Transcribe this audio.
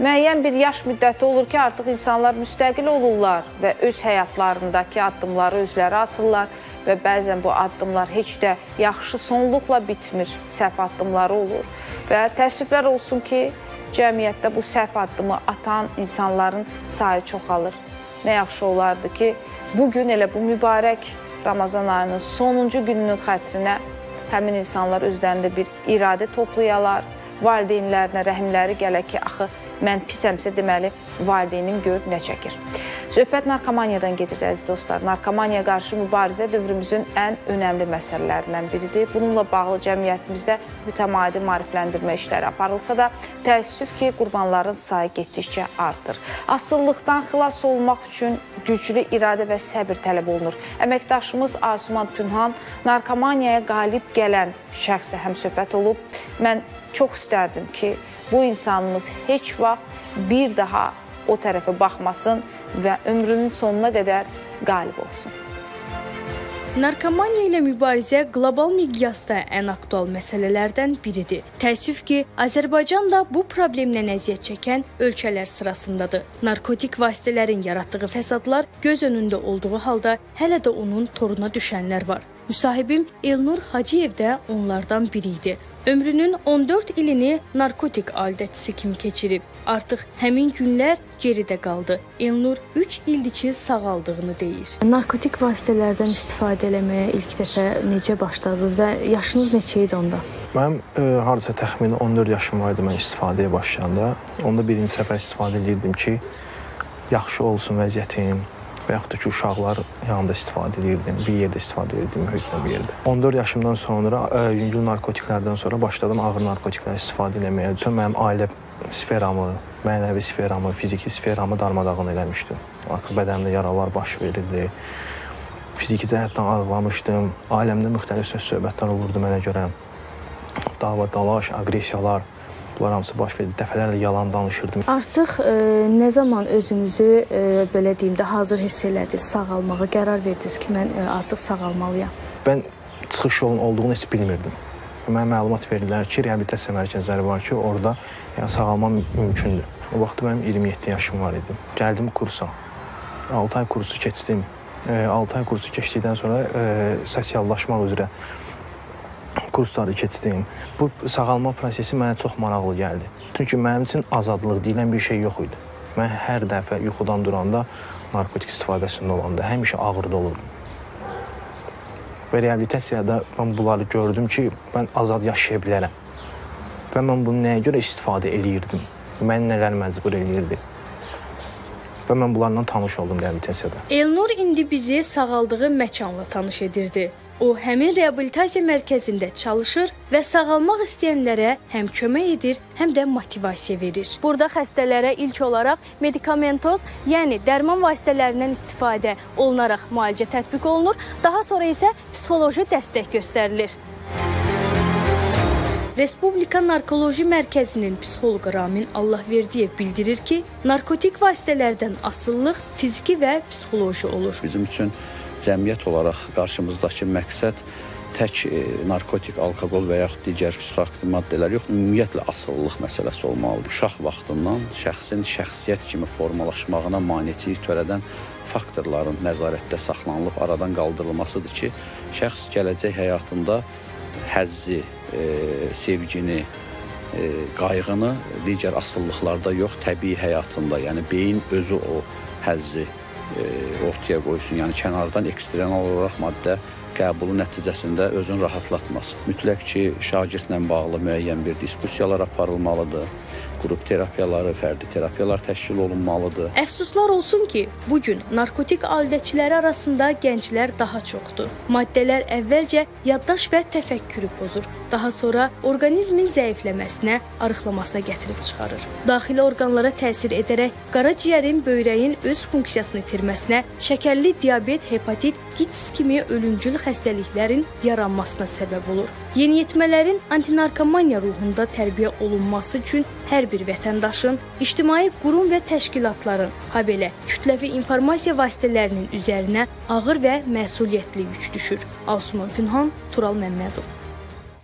müəyyən bir yaş müddəti olur ki, artıq insanlar müstəqil olurlar və öz həyatlarındakı addımları özləri atırlar və bəzən bu addımlar heç də yaxşı sonluqla bitmir, səhv addımları olur və təəssüflər olsun ki, cəmiyyətdə bu səhv addımı atan insanların sayı çoxalır. Nə yaxşı olardı ki, bugün elə bu mübarək Ramazan ayının sonuncu gününün xətrinə həmin insanlar özlərində bir iradə toplayalar, valideynlərinə rəhimləri gələ ki, axı mən pisəmsə deməli valideynim gör nə çəkir. Söhbət narkomaniyadan gedir, əziz dostlar. Narkomaniya qarşı mübarizə dövrümüzün ən önəmli məsələlərindən biridir. Bununla bağlı cəmiyyətimizdə mütəmadi maarifləndirmə işləri aparılsa da, təəssüf ki, qurbanların sayı getdikcə artır. Asıllıqdan xilas olmaq üçün güclü iradə və səbir tələb olunur. Əməkdaşımız Asuman Pünhan narkomaniyaya qalib gələn şəxslə həmsöhbət olub. Mən çox istərdim ki, bu insanımız heç vaxt bir daha o tərəfə baxmasın və ömrünün sonuna qədər qalib olsun. Narkomaniya ilə mübarizə qlobal miqyasda ən aktual məsələlərdən biridir. Təəssüf ki, Azərbaycan da bu problemlə əziyyət çəkən ölkələr sırasındadır. Narkotik vasitələrin yaratdığı fəsadlar göz önündə olduğu halda hələ də onun toruna düşənlər var. Müsahibim Elnur Hacıyev də onlardan biri idi. Ömrünün 14 ilini narkotik alətçisi kimi keçirib. Artıq həmin günlər geridə qaldı. Elnur 3 ildir ki, sağaldığını deyir. Narkotik vasitələrdən istifadə eləməyə ilk dəfə necə başladınız və yaşınız neçə idi onda? Mənim hardasa təxmini 14 yaşım var idi mən istifadəyə başlayanda. Onda birinci səfər istifadə edirdim ki, yaxşı olsun vəziyyətim. Və yaxud da ki, uşaqlar yanında istifadə edirdim, bir yerdə istifadə edirdim, mühitdə bir yerdə. 14 yaşımdan sonra yüngül narkotiklərdən sonra başladım ağır narkotikləri istifadə eləməyə. Mənim ailə sferamı, mənəvi sferamı, fiziki sferamı darmadağın eləmişdim. Artıq bədənimdə yaralar baş verirdi. Fiziki cəhətdən ağırlamışdım. Ailəmdə müxtəlif söz-söhbətlər olurdu mənə görə. Dava, dalaş, aqresiyalar. Bunlar hamısı baş verdi. Dəfələrlə yalan danışırdım. Artıq nə zaman özünüzü belə deyim də hazır hiss elədiniz, sağalmağa qərar verdiniz ki, mən artıq sağalmalıyam? Mən çıxış yolunun olduğunu heç bilmirdim. Mənə məlumat verdilər ki, reabilitasiya mərkəzləri var ki, orada sağalmam mümkündür. O vaxt mənim 27 yaşım var idi. Gəldim kursa. 6 ay kursu keçdim. 6 ay kursu keçdikdən sonra sosiallaşmaq üzrə kursları keçdim. Bu sağalma prosesi mənə çox maraqlı gəldi. Çünki mənim üçün azadlıq deyilən bir şey yox idi. Mən hər dəfə yuxudan duranda, narkotik istifadəsində olanda həmişə ağırda olurdum. Və reabilitasiyada mən bunları gördüm ki, mən azad yaşaya bilərəm. Və mən bunu nəyə görə istifadə eləyirdim? Məni nələr məcbur eləyirdi? Və mən bunlarla tanış oldum reabilitasiyada. Elnur indi bizi sağaldığı məkanla tanış edirdi. O, həmin reabilitasiya mərkəzində çalışır və sağalmaq istəyənlərə həm kömək edir, həm də motivasiya verir. Burada xəstələrə ilk olaraq medikamentoz, yəni dərman vasitələrindən istifadə olunaraq müalicə tətbiq olunur, daha sonra isə psixoloji dəstək göstərilir. Respublika Narkoloji Mərkəzinin psixoloqu Ramin Allahverdiyev bildirir ki, narkotik vasitələrdən asıllıq fiziki və psixoloji olur. Bizim üçün cəmiyyət olaraq qarşımızdakı məqsəd tək narkotik, alkoqol və yaxud digər psixoaktiv maddələr yox, ümumiyyətlə asıllıq məsələsi olmalıdır. Uşaq vaxtından şəxsin şəxsiyyət kimi formalaşmağına maneçilik törədən faktorların nəzarətdə saxlanılıb aradan qaldırılmasıdır ki, şəxs gələcək həyatında həzzi, sevgini, qayğını digər asıllıqlarda yox, təbii həyatında, yəni beyin özü o həzzi ortaya qoysun, yəni kənardan eksternal olaraq maddə qəbulu nəticəsində özünü rahatlatmasın. Mütləq ki, şagirdlə bağlı müəyyən bir diskussiyalar aparılmalıdır. Qrup terapiyaları, fərdi terapiyalar təşkil olunmalıdır. Əfsuslar olsun ki, bugün narkotik alətçiləri arasında gənclər daha çoxdur. Maddələr əvvəlcə yaddaş və təfəkkürü pozur. Daha sonra orqanizmin zəifləməsinə, arıqlamasına gətirib çıxarır. Daxili orqanlara təsir edərək qaraciyərin, böyrəyin öz funksiyasını itirməsinə, şəkərli diabet, hepatit, QİTS kimi ölümcül xəstəliklərin yaranmasına səbəb olur. Yeniyetmələrin antinarkomaniya ruhunda tərbiyə olunması üçün hər bir vətəndaşın, ictimai qurum və təşkilatların, habelə kütləvi informasiya vasitələrinin üzərinə ağır və məsuliyyətli yük düşür. Asuman Pünhan, Tural Məmmədov.